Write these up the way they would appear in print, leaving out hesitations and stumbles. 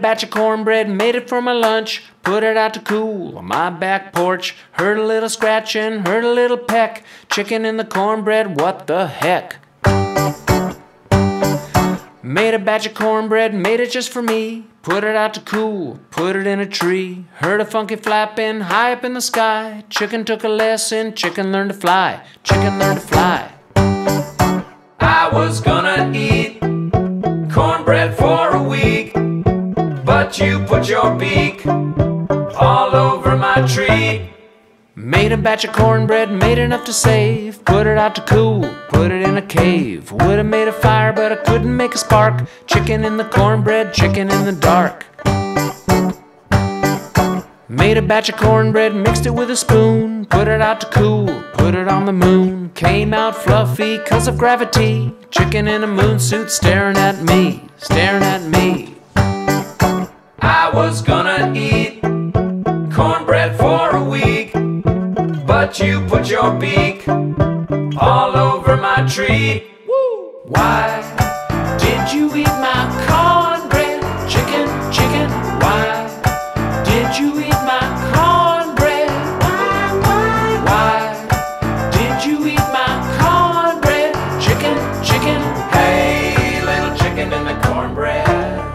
batch of cornbread, made it for my lunch. Put it out to cool on my back porch. Heard a little scratching, heard a little peck. Chicken in the cornbread, what the heck? Made a batch of cornbread, made it just for me. Put it out to cool, put it in a tree. Heard a funky flapping high up in the sky. Chicken took a lesson, chicken learned to fly. Chicken learned to fly. I was gonna eat cornbread for a week, but you put your beak all over my tree. Made a batch of cornbread, made enough to save. Put it out to cool, put it in a cave. Would've made a fire, but I couldn't make a spark. Chicken in the cornbread, chicken in the dark. Made a batch of cornbread, mixed it with a spoon. Put it out to cool, put it on the moon. Came out fluffy 'cause of gravity. Chicken in a moon suit staring at me, staring at me. I was gonna eat cornbread for a week, but you put your beak all over my tree. Why did you eat my cornbread? Chicken, chicken, why did you eat my cornbread? Why did you eat my cornbread? Chicken, chicken, hey, little chicken in the cornbread.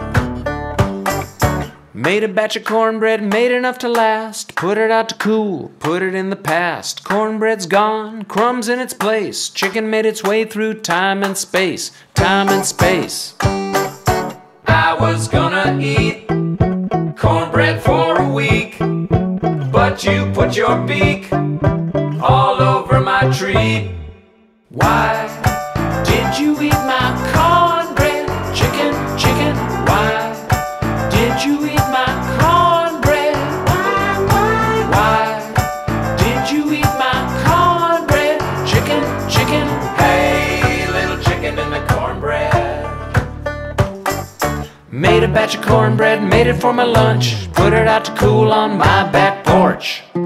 Made a batch of cornbread, made enough to last. Put it out to cool, put it in the past. Cornbread's gone, crumbs in its place. Chicken made its way through time and space, time and space. I was gonna eat cornbread for a week, but you put your beak all over my tree. Why did you eat my cornbread? Chicken, chicken, why did you eat my cornbread? Why did you eat my cornbread? Chicken, chicken, hey, little chicken in the cornbread. Made a batch of cornbread, made it for my lunch. Put it out to cool on my back porch.